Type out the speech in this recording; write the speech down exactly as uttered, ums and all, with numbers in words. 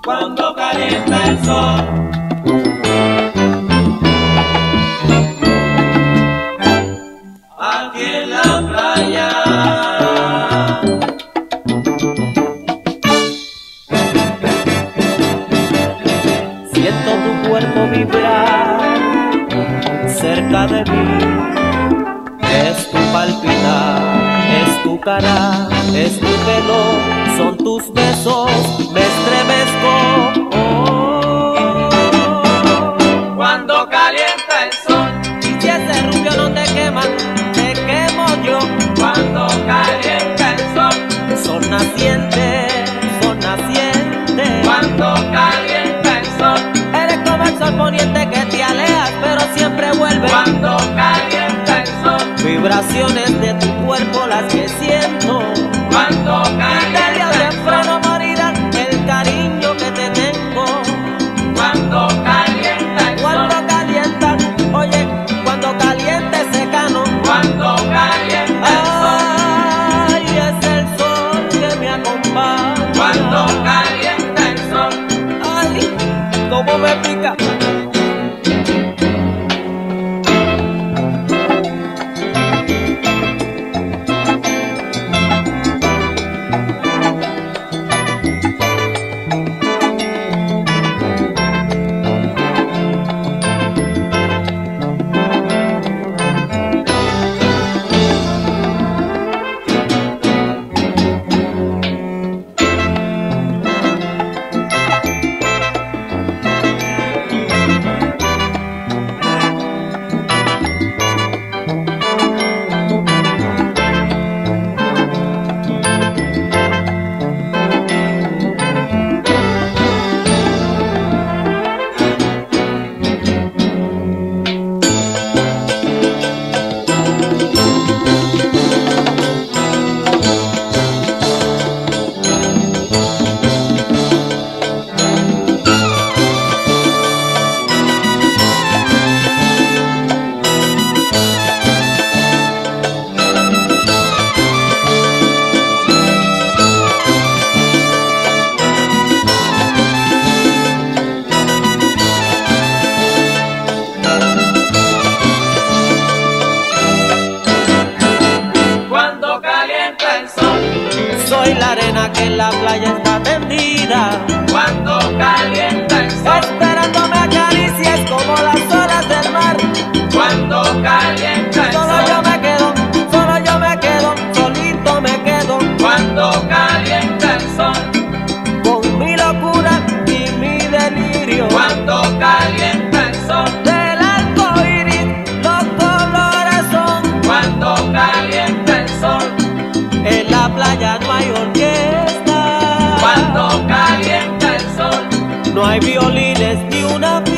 cuando calienta el sol. Aquí en la playa siento tu cuerpo vibrar cerca de mí. Es tu palpitar, es tu cara, es tu pelo, son tus besos, me estremezco. Oh, cuando calienta el sol. y si ese rubio no te quema, te quemo yo. Cuando calienta el sol. Sol naciente, sol naciente. Cuando calienta el sol. Eres como el sol poniente que te alejas, pero siempre vuelve. Cuando calienta el sol. Vibraciones de tu cuerpo las que siento. Cuando Tarde calienta o el temprano sol. morirá el cariño que te tengo. Cuando calienta el sol. Cuando calienta, oye, cuando calienta ese cano. Cuando calienta el sol. Ay, es el sol que me acompaña. Cuando calienta el sol. Ay, cómo me pica. Soy la arena que en la playa está tendida. Cuando calienta el sol. Esperando me acaricies como las olas del mar. Cuando calienta el Solo sol. yo me quedo, solo yo me quedo, solito me quedo. Cuando calienta el sol. Con mi locura y mi delirio. Cuando calienta el sol. Del arco iris los colores son. Cuando calienta el sol. En la playa no hay orquesta. Cuando calienta el sol. No hay violines ni una fiesta.